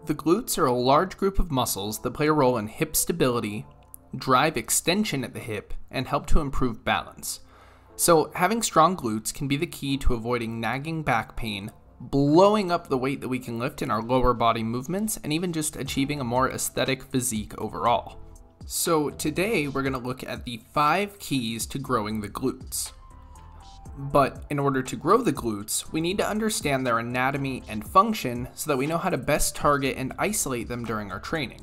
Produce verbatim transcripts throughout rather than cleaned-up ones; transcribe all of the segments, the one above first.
The glutes are a large group of muscles that play a role in hip stability, drive extension at the hip, and help to improve balance. So having strong glutes can be the key to avoiding nagging back pain, blowing up the weight that we can lift in our lower body movements, and even just achieving a more aesthetic physique overall. So today we're going to look at the five keys to growing the glutes. But in order to grow the glutes, we need to understand their anatomy and function so that we know how to best target and isolate them during our training.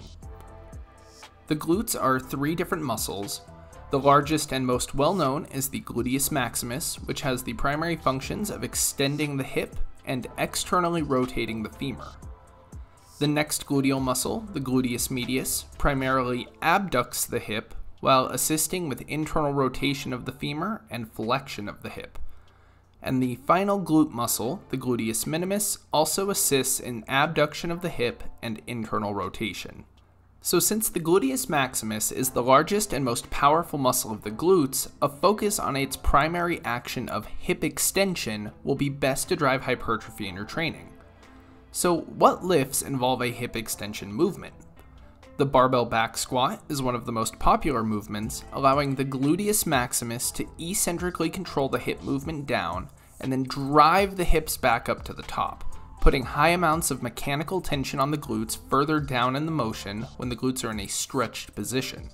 The glutes are three different muscles. The largest and most well-known is the gluteus maximus, which has the primary functions of extending the hip and externally rotating the femur. The next gluteal muscle, the gluteus medius, primarily abducts the hip while assisting with internal rotation of the femur and flexion of the hip. And the final glute muscle, the gluteus minimus, also assists in abduction of the hip and internal rotation. So since the gluteus maximus is the largest and most powerful muscle of the glutes, a focus on its primary action of hip extension will be best to drive hypertrophy in your training. So what lifts involve a hip extension movement? The barbell back squat is one of the most popular movements, allowing the gluteus maximus to eccentrically control the hip movement down and then drive the hips back up to the top, putting high amounts of mechanical tension on the glutes further down in the motion when the glutes are in a stretched position.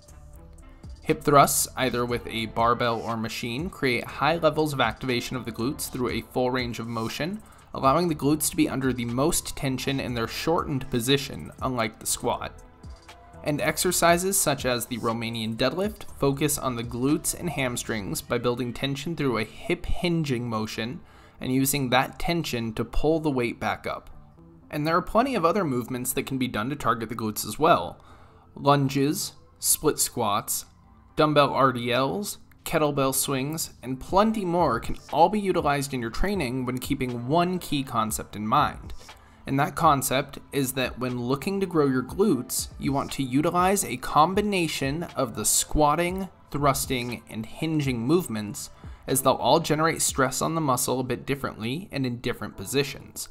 Hip thrusts, either with a barbell or machine, create high levels of activation of the glutes through a full range of motion, allowing the glutes to be under the most tension in their shortened position, unlike the squat. And exercises such as the Romanian deadlift focus on the glutes and hamstrings by building tension through a hip hinging motion and using that tension to pull the weight back up. And there are plenty of other movements that can be done to target the glutes as well. Lunges, split squats, dumbbell R D Ls, kettlebell swings, and plenty more can all be utilized in your training when keeping one key concept in mind. And that concept is that when looking to grow your glutes, you want to utilize a combination of the squatting, thrusting, and hinging movements, as they'll all generate stress on the muscle a bit differently and in different positions.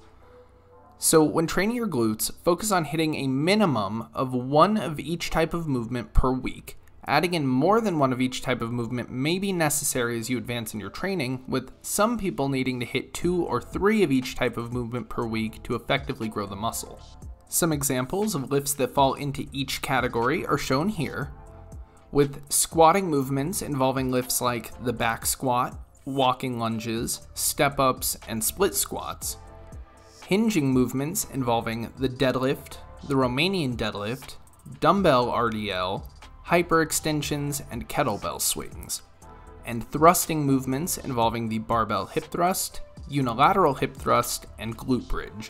So when training your glutes, focus on hitting a minimum of one of each type of movement per week. Adding in more than one of each type of movement may be necessary as you advance in your training, with some people needing to hit two or three of each type of movement per week to effectively grow the muscle. Some examples of lifts that fall into each category are shown here, with squatting movements involving lifts like the back squat, walking lunges, step-ups, and split squats. Hinging movements involving the deadlift, the Romanian deadlift, dumbbell R D L, hyperextensions, and kettlebell swings. And thrusting movements involving the barbell hip thrust, unilateral hip thrust, and glute bridge.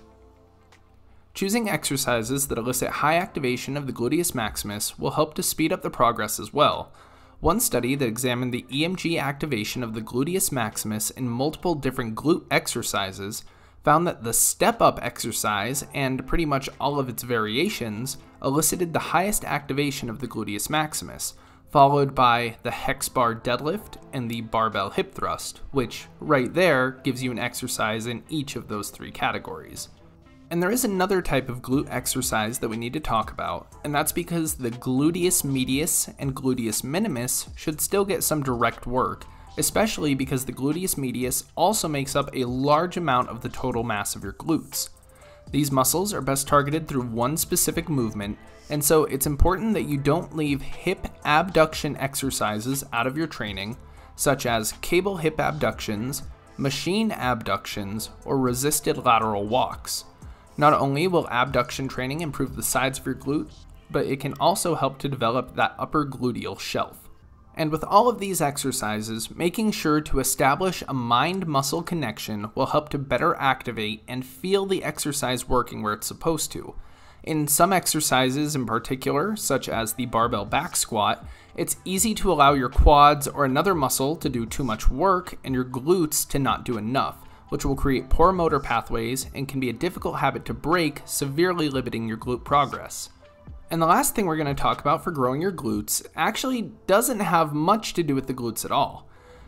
Choosing exercises that elicit high activation of the gluteus maximus will help to speed up the progress as well. One study that examined the E M G activation of the gluteus maximus in multiple different glute exercises found that the step-up exercise and pretty much all of its variations elicited the highest activation of the gluteus maximus, followed by the hex bar deadlift and the barbell hip thrust, which right there gives you an exercise in each of those three categories. And there is another type of glute exercise that we need to talk about, and that's because the gluteus medius and gluteus minimus should still get some direct work, especially because the gluteus medius also makes up a large amount of the total mass of your glutes. These muscles are best targeted through one specific movement, and so it's important that you don't leave hip abduction exercises out of your training, such as cable hip abductions, machine abductions, or resisted lateral walks. Not only will abduction training improve the sides of your glute, but it can also help to develop that upper gluteal shelf. And with all of these exercises, making sure to establish a mind-muscle connection will help to better activate and feel the exercise working where it's supposed to. In some exercises in particular, such as the barbell back squat, it's easy to allow your quads or another muscle to do too much work and your glutes to not do enough, which will create poor motor pathways and can be a difficult habit to break, severely limiting your glute progress. And the last thing we're going to talk about for growing your glutes actually doesn't have much to do with the glutes at all.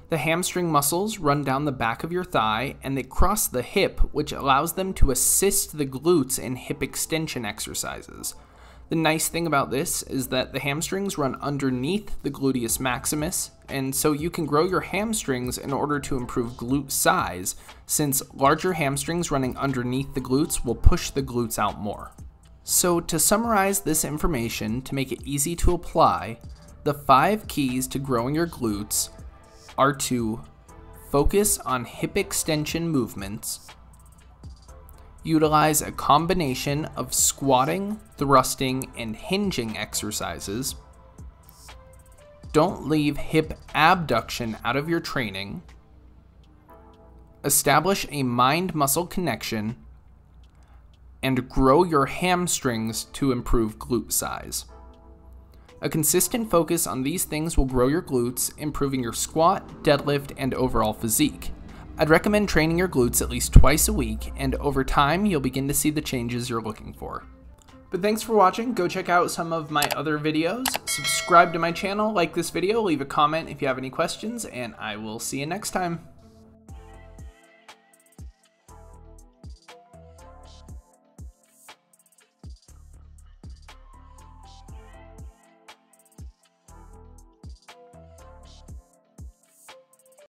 The hamstring muscles run down the back of your thigh and they cross the hip, which allows them to assist the glutes in hip extension exercises. The nice thing about this is that the hamstrings run underneath the gluteus maximus, and so you can grow your hamstrings in order to improve glute size, since larger hamstrings running underneath the glutes will push the glutes out more. So to summarize this information to make it easy to apply, the five keys to growing your glutes are to focus on hip extension movements, utilize a combination of squatting, thrusting, and hinging exercises, don't leave hip abduction out of your training, establish a mind-muscle connection, and grow your hamstrings to improve glute size. A consistent focus on these things will grow your glutes, improving your squat, deadlift, and overall physique. I'd recommend training your glutes at least twice a week, and over time, you'll begin to see the changes you're looking for. But thanks for watching. Go check out some of my other videos. Subscribe to my channel, like this video, leave a comment if you have any questions, and I will see you next time.